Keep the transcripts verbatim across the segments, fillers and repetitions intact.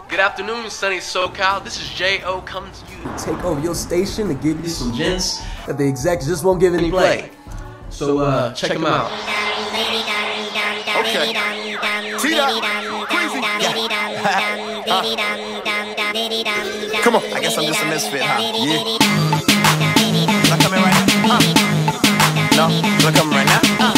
Good afternoon, sunny SoCal. This is J O coming to you to take over your station to give you some gents that the execs just won't give any play. So uh, check them out. Okay. Tedashii, crazy. Yeah. uh. Come on. I guess I'm just a misfit, huh? Yeah. Am I coming right now? Uh. No? Am I coming right now? Uh.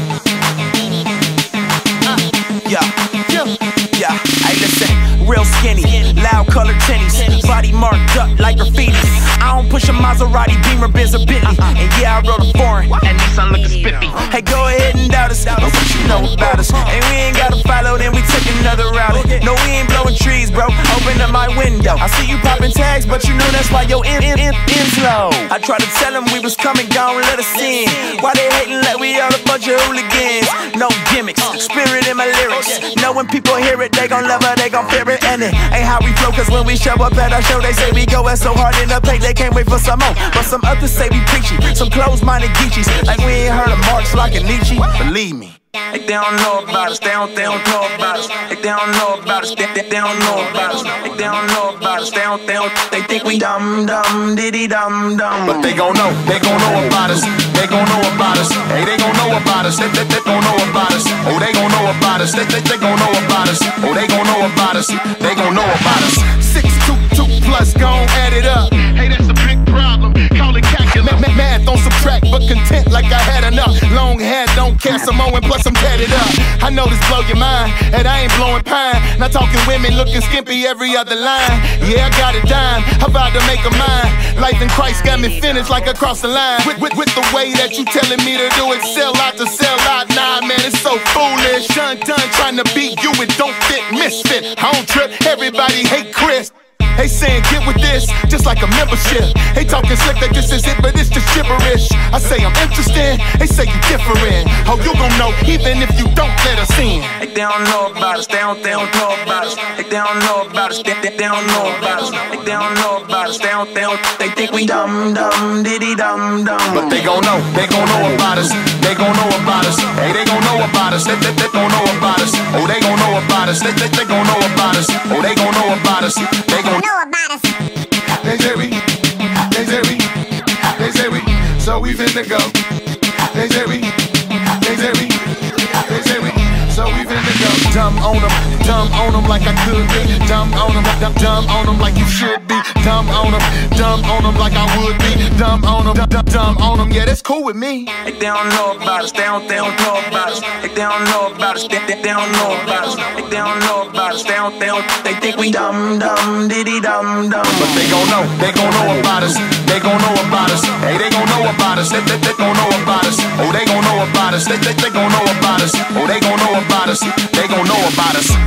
Yeah. Yeah. Yeah. Hey, listen. Real skinny, loud colored tennies, body marked up like graffiti. I don't push a Maserati, Beamer, Benz, or Bentley. And yeah, I rode a foreign, and Nissan looking spiffy. Hey, go ahead and doubt us, but what you know about us? And we ain't gotta follow, then we took another route. No, we ain't blowing trees, bro. Open up my window. I see you popping tags, but you know that's why your in, in, in, in's low. I tried to tell them we was coming, gone, let us in. Why they hating like we all a bunch of hooligans? No gimmicks, spirit in my lyrics. Know when people hear it, they gon' love it, they gon' fear it. And it ain't how we flow, cause when we show up at our show, they say we goin' so hard in the paint, they can't wait for some more. But some others say we preachy, some closed-minded geechies, like we ain't heard of Marx like a Nietzsche. Believe me, like they don't know about us, they don't, they don't know about us. Like they don't know about us, they, they, they don't know about us. Like they don't know about us, they don't, they don't, they think we dumb, dumb, diddy dumb, dumb. But they gon' know, they gon' know about us, they gon' know about us. Hey, they gon' know about us, they, they, they gon' know about us. Oh, they gon' know about us, they, they, they gon' know about us. Oh, they gon' know about us, they gon' know about us. Six, two, two plus, gon' add it up. Hey, that's a big problem, call it calculus. Math don't subtract, but content like I had enough. Long hair, don't care, Samoan, plus I'm tatted up. I know this blow your mind, and I ain't blowing pine. Not talking women looking skimpy every other line. Yeah, I got it dime, I'm about to make a mine. Life in Christ got me finished like across the line. With, with, with the way that you telling me to do it, sell out to sell out. Nah, man, it's so foolish. Done, done, trying to beat you, it don't fit, misfit. I don't trip, everybody hate Chris. They saying get with this, just like a membership. They talking slick that this is it, but it's just gibberish. I say I'm interested, they say you different. How you gon' know, even if you don't let us in? Like they don't know about us, they don't, they don't know about us. Like they don't know about us, they, they, they don't know about us. Like they don't know about us, they don't, they don't, they think we dumb, dumb, diddy dumb, dumb. But they gon' know, they gon' know about us, they gon' know about us. Hey, they gon' know about us, they, they, they gon' know about us. Oh, they gon' know about us, they, they, they gon' know about us. Oh, they gon' know about us, they gon' know about us. They say we, they say we, they say we, so we finna go. They say we, they say we, they say we, so we finna go. Dumb on them, dumb on them like I could be. Dumb on them, dumb, dumb on them like you should be. Dumb on them, dumb on them like I would be. Dumb on them, dumb, dumb on them, yeah, that's cool with me. Like they don't know about us, they don't, they don't know about us. Like they don't know about us, they, they, they don't know about us. Like they don't know about us, they don't, they don't, they think we dumb, dumb, diddy dumb, dumb. But they gon' know, they gon' know about us, they gon' know about us. Hey, they gon' know about us, they, they, they gon' know about us. Oh, they gon' know about us, they, they, they gon' know about us. Oh, they gon' know about us, they gon' know about us.